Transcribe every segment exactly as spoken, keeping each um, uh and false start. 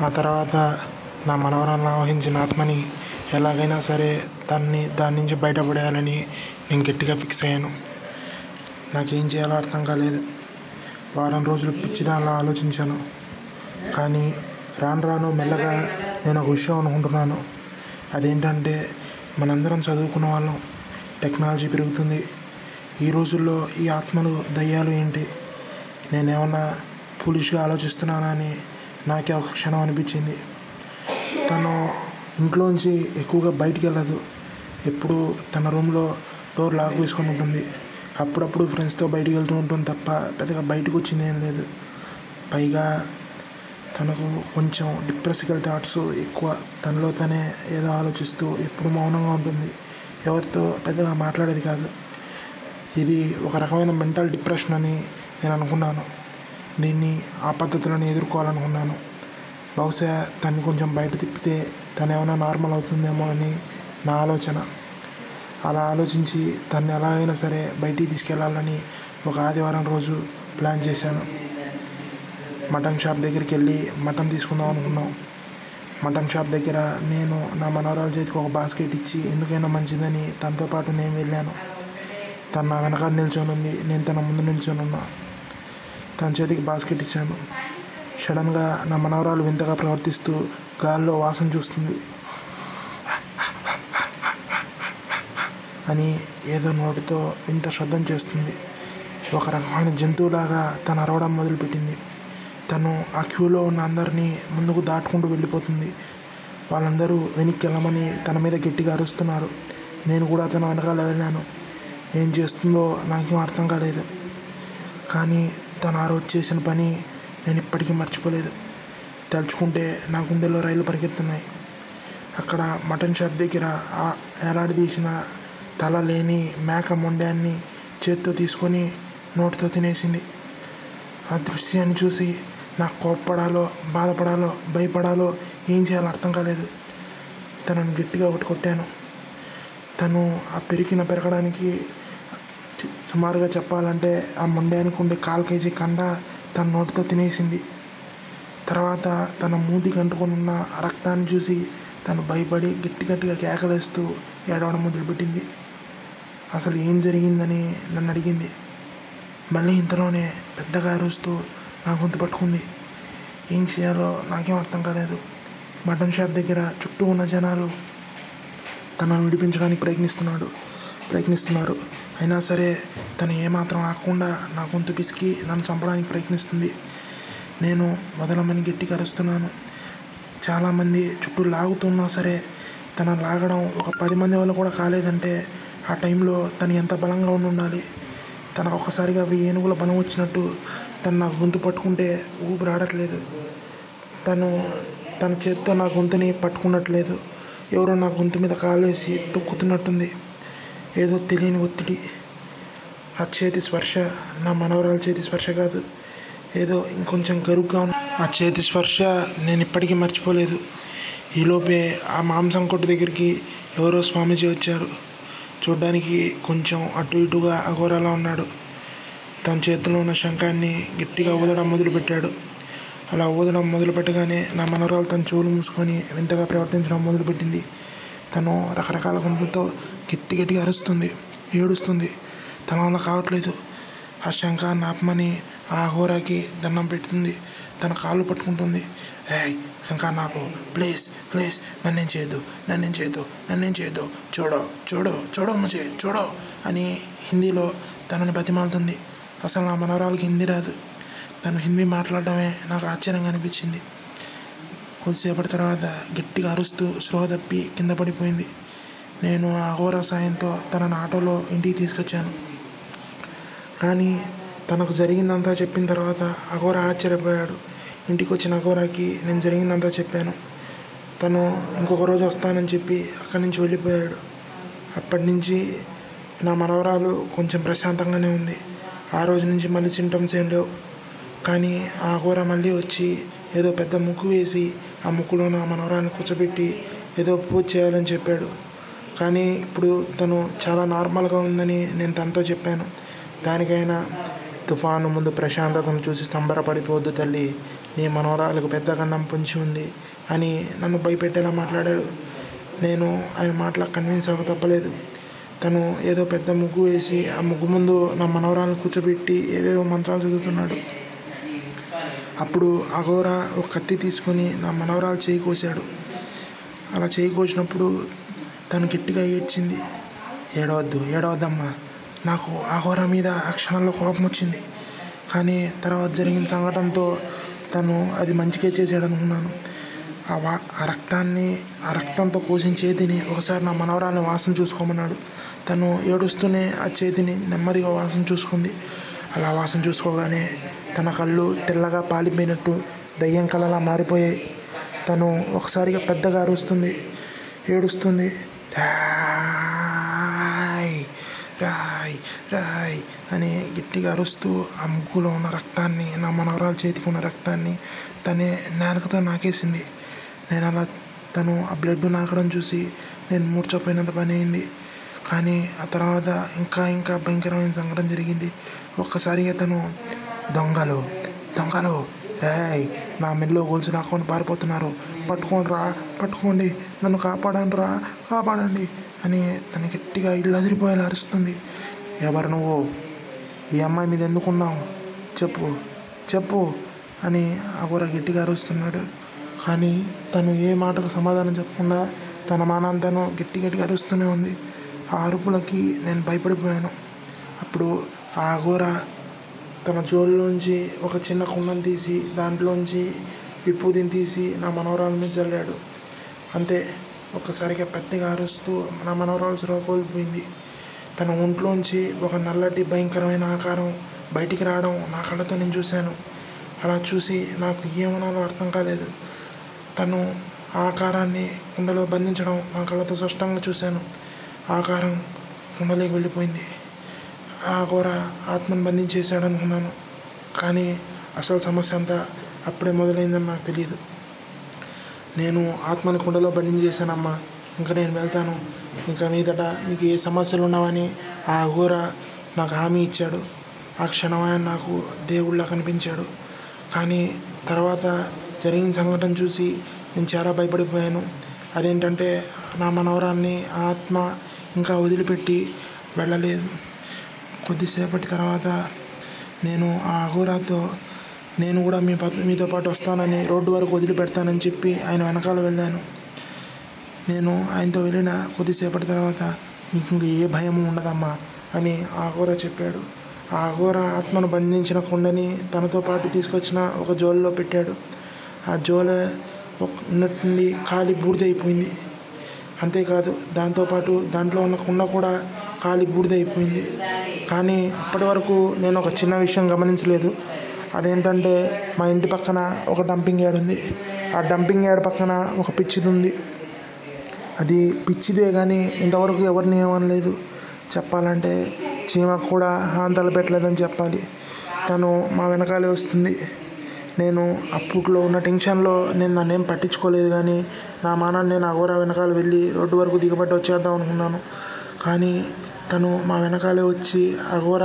ఆ తర్వాత నా మనవరాలను ఆవహించిన ఆత్మని ఎలాగైనా సరే దాన్ని దాని నుంచి బయటపడేయాలని నేను గట్టిగా ఫిక్స్ అయ్యాను. నాకేం చేయాలో అర్థం కాలేదు. వారం రోజులు పిచ్చిదానిలా ఆలోచించాను. కానీ రాను రాను మెల్లగా నేను ఒక విషయం అనుకుంటున్నాను. అదేంటంటే మనందరం చదువుకున్న వాళ్ళం, టెక్నాలజీ పెరుగుతుంది. ఈ రోజుల్లో ఈ ఆత్మలు దయ్యాలు ఏంటి? నేనేమన్నా ఫూలిష్గా ఆలోచిస్తున్నానా అని నాకే ఒక క్షణం అనిపించింది. తను ఇంట్లోంచి ఎక్కువగా బయటికి వెళ్ళదు. ఎప్పుడు తన రూమ్లో డోర్ లాక్ వేసుకొని ఉంటుంది. అప్పుడప్పుడు ఫ్రెండ్స్తో బయటికి వెళ్తూ ఉంటుంది తప్ప పెద్దగా బయటకు వచ్చింది ఏం లేదు. పైగా తనకు కొంచెం డిప్రెసికల్ థాట్స్ ఎక్కువ. తనలో తనే ఏదో ఆలోచిస్తూ ఎప్పుడు మౌనంగా ఉంటుంది. ఎవరితో పెద్దగా మాట్లాడేది కాదు. ఇది ఒక రకమైన మెంటల్ డిప్రెషన్ అని నేను అనుకున్నాను. దీన్ని ఆ పద్ధతులను ఎదుర్కోవాలనుకున్నాను. బహుశా తన్ని కొంచెం బయట తిప్పితే తను ఏమైనా నార్మల్ అవుతుందేమో అని నా ఆలోచన. అలా ఆలోచించి తన్ని ఎలాగైనా సరే బయటికి తీసుకెళ్ళాలని ఒక ఆదివారం రోజు ప్లాన్ చేశాను. మటన్ షాప్ దగ్గరికి వెళ్ళి మటన్ తీసుకుందాం అనుకున్నాం. మటన్ షాప్ దగ్గర నేను నా మనవరాల చేతికి ఒక బాస్కెట్ ఇచ్చి ఎందుకైనా మంచిదని తనతో పాటు నేను వెళ్ళాను. తను నా వెనకాల నిల్చొని ఉంది, నేను తన ముందు నిల్చొని ఉన్నా. తన చేతికి బాస్కెట్ ఇచ్చాను. సడన్గా నా మనవరాలు వింతగా ప్రవర్తిస్తూ గాల్లో వాసన చూస్తుంది. అని ఏదో నోటితో వింత శబ్దం చేస్తుంది. ఒక రకమైన జంతువులాగా తను అరవడం మొదలుపెట్టింది. తను ఆ క్యూలో ఉన్న అందరినీ ముందుకు దాటుకుంటూ వెళ్ళిపోతుంది. వాళ్ళందరూ వెనక్కి వెళ్ళమని తన మీద గట్టిగా అరుస్తున్నారు. నేను కూడా తన వెనకాల వెళ్ళాను. ఏం చేస్తుందో నాకేం అర్థం కాలేదు. కానీ తను ఆ రోజు చేసిన పని నేను ఇప్పటికీ మర్చిపోలేదు. తలుచుకుంటే నా గుండెలో రైలు పరిగెత్తున్నాయి. అక్కడ మటన్ షాప్ దగ్గర ఆ ఏలాడదీసిన తల లేని మేక మొండాన్ని చేత్తో తీసుకొని నోటితో తినేసింది. ఆ దృశ్యాన్ని చూసి నాకు కోప్పడాలో బాధపడాలో భయపడాలో ఏం చేయాలో అర్థం కాలేదు. తనను గట్టిగా ఒకటి కొట్టాను. తను ఆ పెరిగిన పెరగడానికి సుమారుగా చెప్పాలంటే ఆ మొండానికి ఉండే కాల్ కేజీ కండ తన నోటితో తినేసింది. తర్వాత తన మూతికి అంటుకొని ఉన్న రక్తాన్ని చూసి తను భయపడి గట్టి గట్టిగా కేకలేస్తూ ఏడవడం మొదలుపెట్టింది. అసలు ఏం జరిగిందని నన్ను అడిగింది. మళ్ళీ ఇంతలోనే పెద్దగా అరుస్తూ నా గొంతు పట్టుకుంది. ఏం చేయాలో నాకేం అర్థం కాలేదు. మటన్ షాప్ దగ్గర చుట్టూ ఉన్న జనాలు తనను విడిపించడానికి ప్రయత్నిస్తున్నాడు ప్రయత్నిస్తున్నారు అయినా సరే తను ఏమాత్రం ఆగకుండా నా గొంతు పిసికి నన్ను చంపడానికి ప్రయత్నిస్తుంది. నేను వదలమని గట్టిగా అరుస్తున్నాను. చాలామంది చుట్టూ లాగుతున్నా సరే తను లాగడం ఒక పది మంది వల్ల కూడా కాలేదంటే ఆ టైంలో తను ఎంత బలంగా ఉండి ఉండాలి. తనకు ఒక్కసారిగా వెయ్యి ఏనుగుల బలం వచ్చినట్టు తను నా గొంతు పట్టుకుంటే ఊపిరాడట్లేదు. తను తన చేత్తో నా గొంతుని పట్టుకున్నట్లేదు. ఎవరో నా గొంతు మీద కాలు వేసి తొక్కుతున్నట్టుంది. ఏదో తెలియని ఒత్తిడి. ఆ చేతి స్పర్శ నా మనవరాల చేతి స్పర్శ కాదు, ఏదో ఇంకొంచెం గరుగ్గా ఉంది. ఆ చేతి స్పర్శ నేను ఇప్పటికీ మర్చిపోలేదు. ఈలోపే ఆ మాంసం కొట్టు దగ్గరికి ఎవరో స్వామీజీ వచ్చారు. చూడ్డానికి కొంచెం అటు ఇటుగా అఘోరాలా ఉన్నాడు. తన చేతిలో ఉన్న శంఖాన్ని గట్టిగా ఊదడం మొదలుపెట్టాడు. అలా ఊదడం మొదలుపెట్టగానే నా మనవరాలు తన చెవులు మూసుకొని వింతగా ప్రవర్తించడం మొదలుపెట్టింది. తను రకరకాల గొంతులతో గట్టి గట్టిగా అరుస్తుంది, ఏడుస్తుంది. తన వల్ల కావట్లేదు. ఆ శంఖాన్ని ఆపమని ఆ అఘోరాకి దండం పెడుతుంది. తన కాళ్ళు పట్టుకుంటుంది. ఏయ్ శంఖాన్ని ఆపు, ప్లీజ్ ప్లీజ్, నన్నేం చేయొద్దు నన్నేం చేయొద్దు నన్నేం చేయొద్దు చూడో చూడో చూడో ముజే చూడో అని హిందీలో తనని బతిమాలుతుంది. అసలు నా మనవరాలకి హిందీ రాదు. తను హిందీ మాట్లాడడమే నాకు ఆశ్చర్యంగా అనిపించింది. కొద్దిసేపటి తర్వాత గట్టిగా అరుస్తూ స్పృహ తప్పి కింద పడిపోయింది. నేను ఆ అఘోరా సాయంతో తనని ఆటోలో ఇంటికి తీసుకొచ్చాను. కానీ తనకు జరిగిందంతా చెప్పిన తర్వాత అఘోరా ఆశ్చర్యపోయాడు. ఇంటికి వచ్చిన అఘోరాకి నేను జరిగిందంతా చెప్పాను. తను ఇంకొక రోజు వస్తానని చెప్పి అక్కడి నుంచి వెళ్ళిపోయాడు. అప్పటి నుంచి నా మనవరాలు కొంచెం ప్రశాంతంగానే ఉంది. ఆ రోజు నుంచి మళ్ళీ సింటమ్స్ ఏం లేవు. కానీ ఆ అఘోరా మళ్ళీ వచ్చి ఏదో పెద్ద ముగ్గు వేసి ఆ ముగ్గులో నా మనవరాన్ని కూర్చోబెట్టి ఏదో పూజ చేయాలని చెప్పాడు. కానీ ఇప్పుడు తను చాలా నార్మల్గా ఉందని నేను తనతో చెప్పాను. దానికైనా తుఫాను ముందు ప్రశాంతతను చూసి సంబరపడిపోవద్దు తల్లి, నీ మనవరాలకు పెద్ద కన్నం పొంచి ఉంది అని నన్ను భయపెట్టేలా మాట్లాడాడు. నేను ఆయన మాటలకు కన్విన్స్ అవ్వక తప్పలేదు. తను ఏదో పెద్ద ముగ్గు వేసి ఆ ముగ్గు ముందు నా మనవరాలను కూర్చోబెట్టి ఏవేవో మంత్రాలు చదువుతున్నాడు. అప్పుడు అఘోర ఒక కత్తి తీసుకొని నా మనవరాలు చేయి కోసాడు. అలా చేయి కోసినప్పుడు తను గట్టిగా ఏడ్చింది. ఏడవద్దు ఏడవద్దమ్మా. నాకు అఘోర మీద ఆ క్షణంలో కోపం వచ్చింది. కానీ తర్వాత జరిగిన సంఘటనతో తను అది మంచిగా చేసాడు అనుకున్నాను. ఆ వా ఆ రక్తాన్ని ఆ రక్తంతో కోసిన చేతిని ఒకసారి నా మనవరాలని వాసన చూసుకోమన్నాడు. తను ఏడుస్తూనే ఆ చేతిని నెమ్మదిగా వాసన చూసుకుంది. అలా వాసన చూసుకోగానే తన కళ్ళు తెల్లగా పాలిపోయినట్టు దయ్యం కళ్ళలా మారిపోయాయి. తను ఒకసారిగా పెద్దగా అరుస్తుంది, ఏడుస్తుంది. రాయ్ రాయ్ రాయ్ అని గట్టిగా అరుస్తూ ఆ ముగ్గులో ఉన్న రక్తాన్ని, నా మనవరాల చేతికి ఉన్న రక్తాన్ని తనే నేలకతో నాకేసింది. నేను అలా తను ఆ బ్లడ్ నాకడం చూసి నేను మూర్చపోయినంత పని అయింది. కానీ ఆ తర్వాత ఇంకా ఇంకా భయంకరమైన సంఘటన జరిగింది. ఒక్కసారిగా తను దొంగలు దొంగలు రాయ్ నా మెల్లో గొలుసు నాకొని పారిపోతున్నారు, పట్టుకోండి రా పట్టుకోండి, నన్ను కాపాడండి రా కాపాడండి అని తను గట్టిగా ఇల్లు అదిరిపోయేలా అరుస్తుంది. ఎవరు నువ్వు? ఈ అమ్మాయి మీద ఎందుకున్నావు? చెప్పు చెప్పు అని అఘోర గట్టిగా అరుస్తున్నాడు. కానీ తను ఏ మాటకు సమాధానం చెప్పకుండా తన మానాన్ని తను గట్టి గట్టిగా అరుస్తూనే ఉంది. ఆ అరుపులకి నేను భయపడిపోయాను. అప్పుడు ఆ అఘోర తన జోలులోంచి ఒక చిన్న కుండను తీసి దాంట్లోంచి విప్పూదిని తీసి నా మనవరాల మీద చల్లాడు. అంతే, ఒక్కసారిగా పెద్దగా అరుస్తూ నా మనవరాలు సురవ కోల్పోయింది. తన ఒంట్లోంచి ఒక నల్లటి భయంకరమైన ఆకారం బయటికి రావడం నా కళ్ళతో నేను చూశాను. అలా చూసి నాకు ఏమనాలో అర్థం కాలేదు. తను ఆకారాన్ని కుండలో బంధించడం నా కళ్ళతో స్పష్టంగా చూశాను. ఆకారం కుండలోకి వెళ్ళిపోయింది. ఆ అఘోర ఆత్మను బంధించేశాడు అనుకున్నాను. కానీ అసలు సమస్య అంతా అప్పుడే మొదలైందని నాకు తెలియదు. నేను ఆత్మని కుండలో బంధించేశానమ్మా, ఇంకా నేను వెళ్తాను, ఇంకా మీదట మీకు ఏ సమస్యలు ఉన్నావని ఆ అఘోర నాకు హామీ ఇచ్చాడు. ఆ క్షణం ఆయన నాకు దేవుళ్ళ కనిపించాడు. కానీ తర్వాత జరిగిన సంఘటన చూసి నేను చాలా భయపడిపోయాను. అదేంటంటే నా మనవరాన్ని ఆత్మ ఇంకా వదిలిపెట్టి వెళ్ళలేదు. కొద్దిసేపటి తర్వాత నేను ఆ అఘోరాతో నేను కూడా మీ మీతో పాటు వస్తానని రోడ్డు వరకు వదిలిపెడతానని చెప్పి ఆయన వెనకాల వెళ్ళాను. నేను ఆయనతో వెళ్ళిన కొద్దిసేపటి తర్వాత నీకు ఇంక ఏ భయము ఉండదమ్మా అని ఆ అఘోర చెప్పాడు. ఆ అఘోర ఆత్మను బంధించిన కుండని తనతో పాటు తీసుకొచ్చిన ఒక జోలులో పెట్టాడు. ఆ జోల ఉన్నట్టుండి కాలి బూడిదైపోయింది. అంతేకాదు దాంతోపాటు దాంట్లో ఉన్న కుండ కూడా కాలి బూడిదైపోయింది. కానీ అప్పటి వరకు నేను ఒక చిన్న విషయం గమనించలేదు. అదేంటంటే మా ఇంటి పక్కన ఒక డంపింగ్ యార్డ్ ఉంది. ఆ డంపింగ్ యార్డ్ పక్కన ఒక పిచ్చిది ఉంది. అది పిచ్చిదే కానీ ఇంతవరకు ఎవరిని ఏమనలేదు. చెప్పాలంటే చీమకు కూడా హాంతలు పెట్టలేదని చెప్పాలి. తను మా వెనకాలే వస్తుంది. నేను అప్పట్లో ఉన్న టెన్షన్లో నేను నన్నేం పట్టించుకోలేదు. కానీ నా మానాన్ని నేను అఘోర వెనకాల వెళ్ళి రోడ్డు వరకు దిగబట్టి వచ్చేద్దాం అనుకున్నాను. కానీ తను మా వెనకాలే వచ్చి అఘోర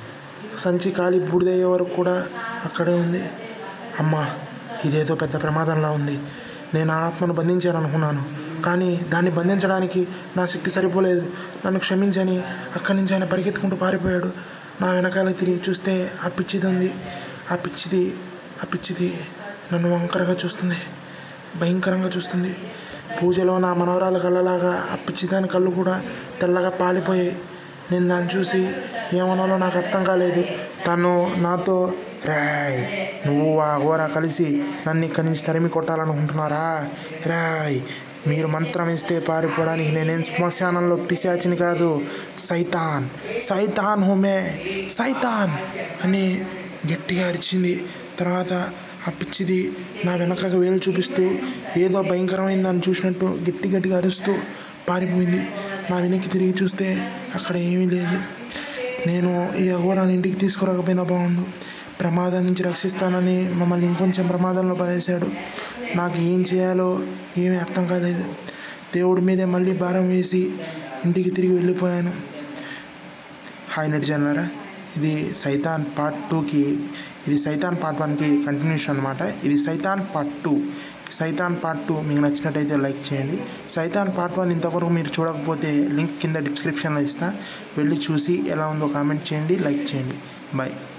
సంచి కాలి బూడిదయ్యే వరకు కూడా అక్కడే ఉంది. అమ్మా, ఇదేదో పెద్ద ప్రమాదంలా ఉంది. నేను ఆ ఆత్మను బంధించాను అనుకున్నాను, కానీ దాన్ని బంధించడానికి నా శక్తి సరిపోలేదు. నన్ను క్షమించని అక్కడి నుంచి ఆయన పరిగెత్తుకుంటూ పారిపోయాడు. నా వెనకాల తిరిగి చూస్తే ఆ పిచ్చిది ఉంది. ఆ పిచ్చిది ఆ పిచ్చిది నన్ను వంకరగా చూస్తుంది, భయంకరంగా చూస్తుంది. పూజలో నా మనవరాల కళ్ళలాగా ఆ పిచ్చిదాని కళ్ళు కూడా తెల్లగా పాలిపోయాయి. నేను దాన్ని చూసి ఏమనాలో నాకు అర్థం కాలేదు. తను నాతో రాయ్ నువ్వు ఆ అఘోర కలిసి నన్ను ఇక్కడి నుంచి తరిమి కొట్టాలనుకుంటున్నారా? రాయ్ మీరు మంత్రం వేస్తే పారిపోవడానికి నేనేం శ్మశానంలో పిశాచిని కాదు, సైతాన్ సైతాన్ హోమే సైతాన్ అని గట్టిగా అరిచింది. తర్వాత ఆ పిచ్చిది నా వెనకకు వేలు చూపిస్తూ ఏదో భయంకరమైన దాన్ని చూసినట్టు గట్టి గట్టిగా అరుస్తూ పారిపోయింది. నా వెనక్కి తిరిగి చూస్తే అక్కడ ఏమీ లేదు. నేను ఈ అఘోరాన్ని ఇంటికి తీసుకురాకపోయినా బాగుండు. ప్రమాదం నుంచి రక్షిస్తానని మమ్మల్ని ఇంకొంచెం ప్రమాదంలో పడేశాడు. నాకు ఏం చేయాలో ఏమీ అర్థం కాలేదు. దేవుడి మీదే మళ్ళీ భారం వేసి ఇంటికి తిరిగి వెళ్ళిపోయాను. హాయ్ నెటిజన్లారా, ఇది సైతాన్ పార్ట్ టూకి ఇది సైతాన్ పార్ట్ వన్కి కంటిన్యూషన్ అనమాట. ఇది Shaitan part two. Shaitan part two మీకు నచ్చినట్టయితే లైక్ చేయండి. సైతాన్ పార్ట్ వన్ ఇంతవరకు మీరు చూడకపోతే లింక్ కింద డిస్క్రిప్షన్లో ఇస్తా, వెళ్ళి చూసి ఎలా ఉందో కామెంట్ చేయండి, లైక్ చేయండి. బాయ్.